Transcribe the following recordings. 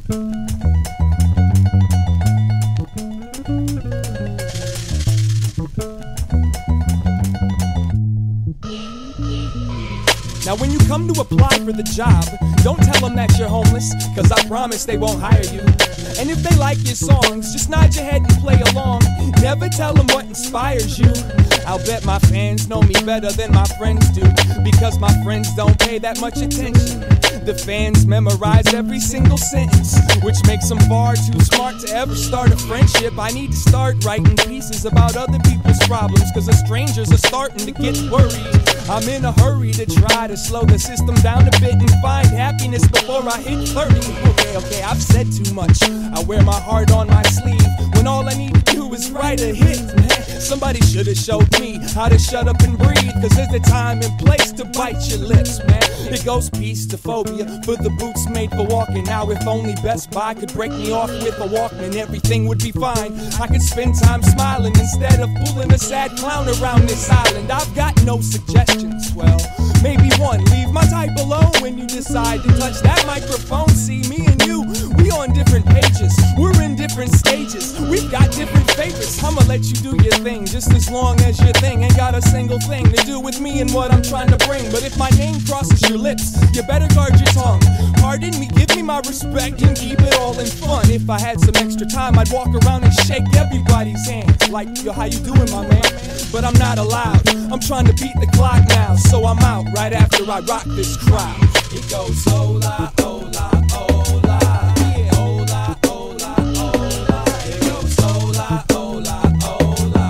Now when you come to apply for the job, don't tell them that you're homeless, cause I promise they won't hire you. And if they like your songs, just nod your head and play along. Never tell them what inspires you. I'll bet my fans know me better than my friends do, because my friends don't pay that much attention. The fans memorize every single sentence, which makes them far too smart to ever start a friendship. I need to start writing pieces about other people's problems, cause the strangers are starting to get worried. I'm in a hurry to try to slow the system down a bit and find happiness before I hit 30. Okay, I've said too much. I wear my heart on my sleeve when all I need to do is write a hit, man. Somebody should have showed me how to shut up and breathe, cause there's a time and place to bite your lips, man. It goes peace to phobia, for the boots made for walking. Now if only Best Buy could break me off with a Walkman, everything would be fine. I could spend time smiling instead of fooling a sad clown around this island. I've got no suggestions, well, maybe one. Leave my type alone when you decide to touch that microphone. See, me and you, we on different pages, we're in different stages, we've got different favorites. I'ma let you do your thing, just as long as your thing ain't got a single thing to do with me and what I'm trying to bring. But if my name crosses your lips, you better guard your tongue. Pardon me, give me my respect and keep it all in fun. If I had some extra time, I'd walk around and shake everybody's hands, like, yo, how you doing, my man? But I'm not allowed, I'm trying to beat the clock now, so I'm out right after I rock this crowd. It goes hola, hola, hola, yeah, hola, hola, hola. It goes hola, hola, hola,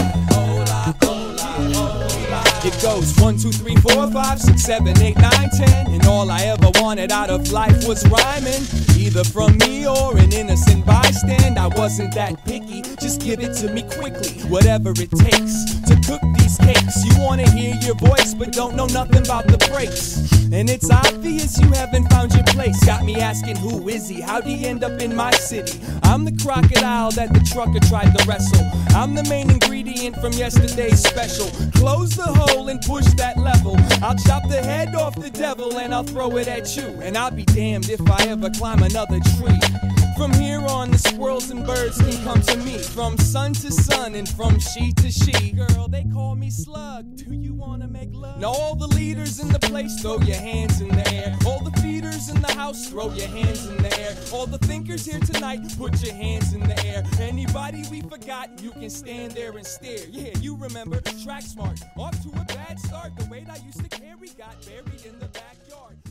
hola, hola, hola. It goes 1, 2, 3, 4, 5, 6, 7, 8, 9, 10. And all I ever wanted out of life was rhyming, either from me or an innocent bystand. I wasn't that picky, just give it to me quickly, whatever it takes to cook these cakes. You wanna hear your voice but don't know nothing about the breaks, and it's obvious you haven't found your place. Got me asking, who is he? How'd he end up in my city? I'm the crocodile that the trucker tried to wrestle. I'm the main ingredient from yesterday's special. Close the hole and push that level. I'll chop the head off the devil and I'll throw it at you, and I'll be damned if I ever climb another tree. From here on, the squirrels and birds can come to me, from sun to sun and from she to she. Girl, they call me Slug. Do you wanna make love? Now all the leaders in the place, throw your hands in the air. All the feeders in the house, throw your hands in the air. All the thinkers here tonight, put your hands in the air. Anybody we forgot, you can stand there and stare. Yeah, you remember Track Smart, off to a bad start. The weight I used to carry got buried in the backyard.